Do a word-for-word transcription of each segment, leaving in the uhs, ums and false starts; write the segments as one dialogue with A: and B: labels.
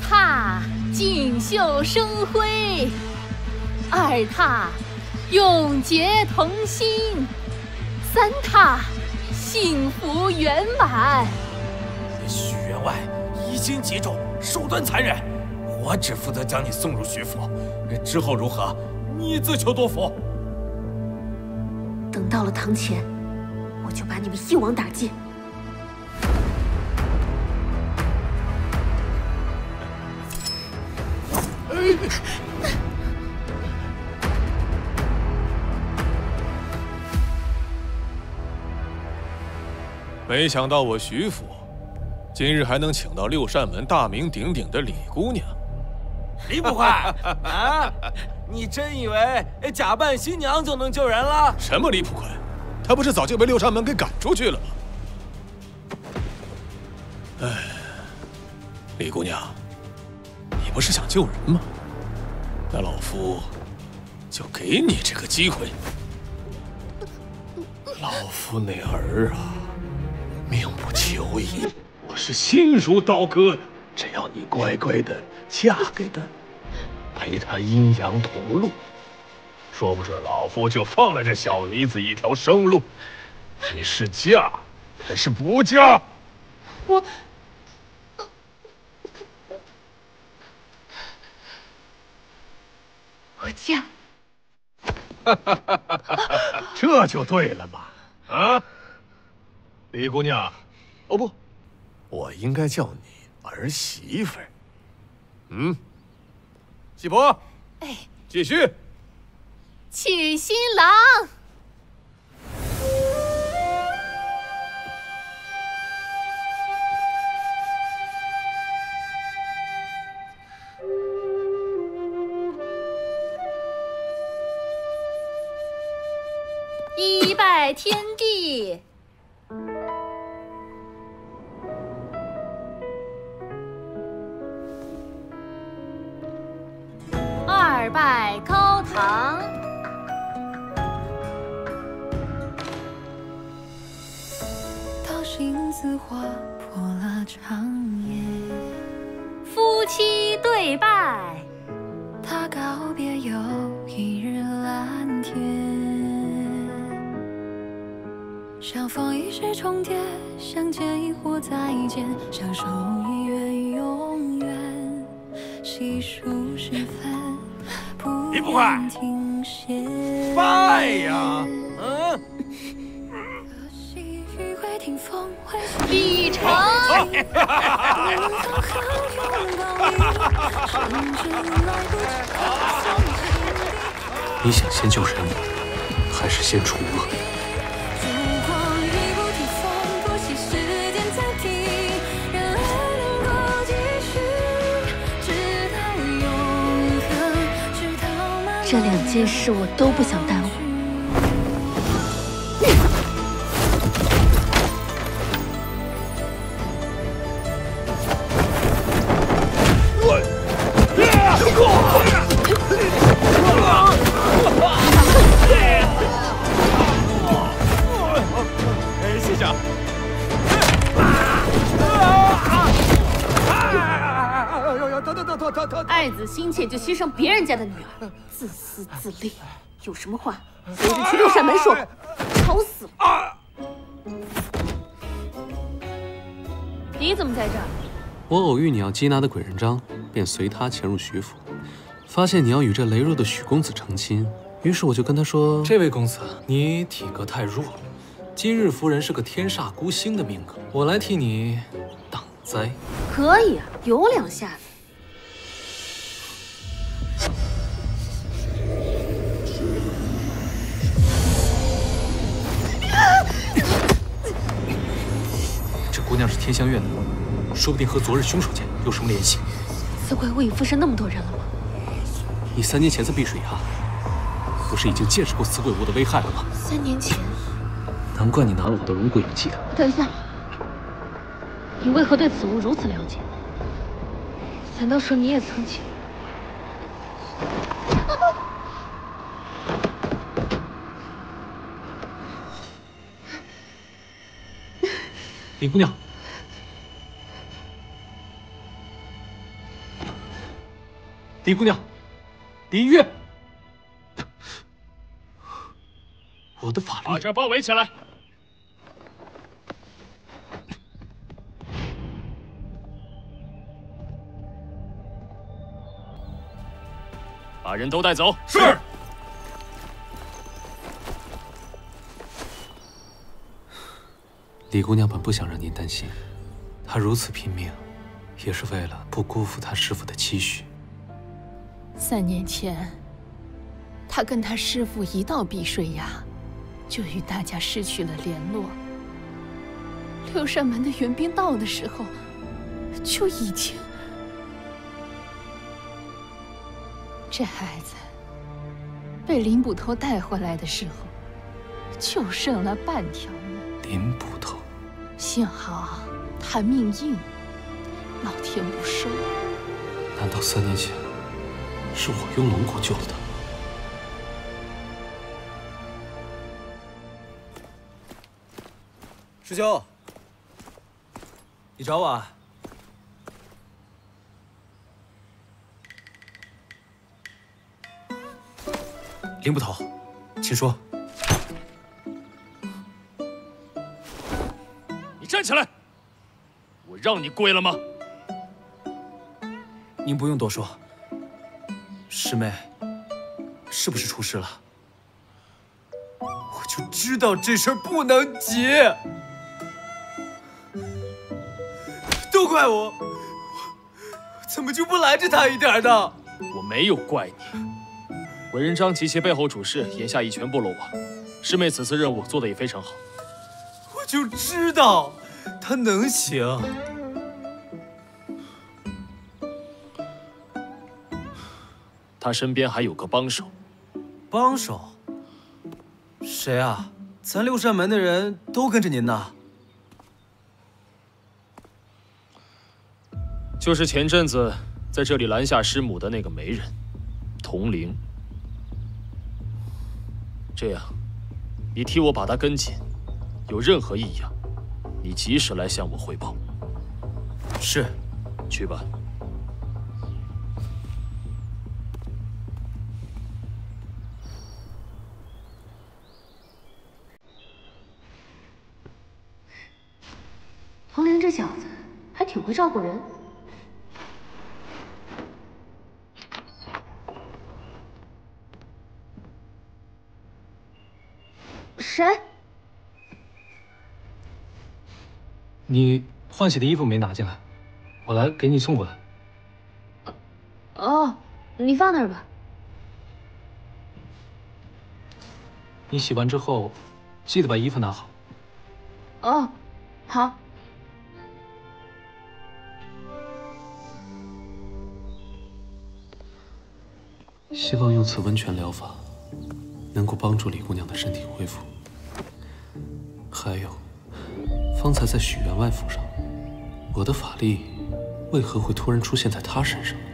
A: 踏锦绣生辉，二踏永结同心，三踏幸福圆满。
B: 许员外疑心极重，手段残忍，我只负责将你送入徐府，之后如何，你自求多福。
C: 等到了堂前，我就把你们一网打尽。
D: 没想到我徐府今日还能请到六扇门大名鼎鼎的李姑娘。
B: 李捕快啊，你真以为假扮新娘就能救人了？
D: 什么李捕快？他不是早就被六扇门给赶出去了吗？哎，李姑娘，你不是想救人吗？那老夫就给你这个机会。老夫那儿啊，命不久矣。我是心如刀割，只要你乖乖的嫁给他，陪他阴阳同路，说不准老夫就放了这小妮子一条生路。你是嫁还是不嫁？
C: 我。 我嫁，
D: 这就对了嘛！啊，李姑娘，哦不，我应该叫你儿媳妇儿。嗯，喜婆，
A: 哎，
D: 继续。
A: 娶新郎。 一拜天地，二拜高堂，
E: 桃心似花破了长夜，
A: 夫妻对拜，
E: 他告别又一日蓝天。 相逢已是重叠，相见亦或再见，相守亦愿永远。细数时分，不愿停歇。
B: 拜呀！嗯。
E: 可惜余晖听风回
A: 李成。
D: 你想先救人，还是先除恶？
C: 这两件事我都不想耽误。
B: 哎，谢谢。
A: 爱子心切就牺牲别人家的女儿，自私自利，有什么话昨日去六扇门说，吵死了！你怎么在这儿？
F: 我偶遇你要缉拿的鬼人章，便随他潜入徐府，发现你要与这羸弱的许公子成亲，于是我就跟他说：“这位公子，你体格太弱了，今日夫人是个天煞孤星的命格，我来替你挡灾。”
C: 可以啊，有两下子。
F: 姑娘是天香院的，说不定和昨日凶手间有什么联系。
C: 此鬼误以附身那么多人了吗？
F: 你三年前在碧水崖，不是已经见识过此鬼物的危害了吗？
C: 三年前，
F: 难怪你拿了我的如鬼记得。
C: 等一下，你为何对此物如此了解？难道说你也曾经？
F: 李姑娘。 李姑娘，李玉，我的法力，
D: 把这儿包围起来。把人都带走。是。
F: 李姑娘本不想让您担心，她如此拼命，也是为了不辜负她师父的期许。
A: 三年前，他跟他师父一到碧水崖，就与大家失去了联络。六扇门的援兵到的时候，就已经……这孩子被林捕头带回来的时候，就剩了半条命。
F: 林捕头，
A: 幸好他命硬，老天不收。
F: 难道三年前是我用龙骨救了他？
G: 师兄，你找我啊？林捕头，请说。
D: 你站起来！我让你跪了吗？
G: 您不用多说。师妹，是不是出事了？我就知道这事儿不能急。都怪我，我怎么就不拦着他一点呢？
D: 我没有怪你。韦仁章及其背后主事，眼下已全部落网。师妹此次任务做得也非常好。
G: 我就知道他能行。
D: 他身边还有个帮手。
G: 帮手？谁啊？咱六扇门的人都跟着您呢。
D: 就是前阵子在这里拦下师母的那个媒人，童灵。这样，你替我把他跟紧，有任何异样，你及时来向我汇报。
G: 是。
D: 去吧。
C: 童灵这小子还挺会照顾人。谁？
F: 你换洗的衣服没拿进来，我来给你送过来。
C: 哦，你放那儿吧。
F: 你洗完之后，记得把衣服拿好。
C: 哦，好。
F: 希望用此温泉疗法，能够帮助李姑娘的身体恢复。还有，方才在许员外府上，我的法力为何会突然出现在她身上？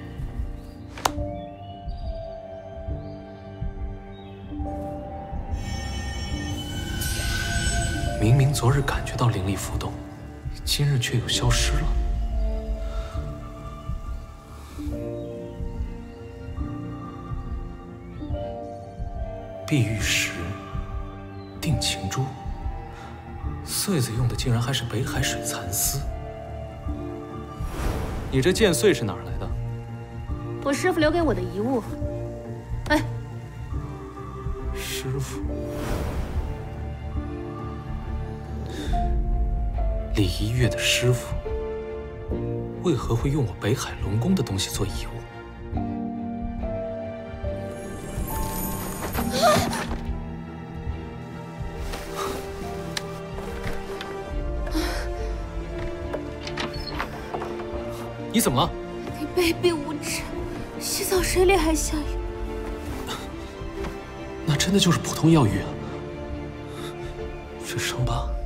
F: 明明昨日感觉到灵力浮动，今日却又消失了。碧玉石、定情珠，穗子用的竟然还是北海水蚕丝。你这剑穗是哪儿来的？
C: 我师父留给我的遗物。哎，
F: 师父，李一月的师父，为何会用我北海龙宫的东西做遗物？你怎么了？
C: 你卑鄙无耻，洗澡水里还下雨。
F: 那真的就是普通药浴啊！这伤疤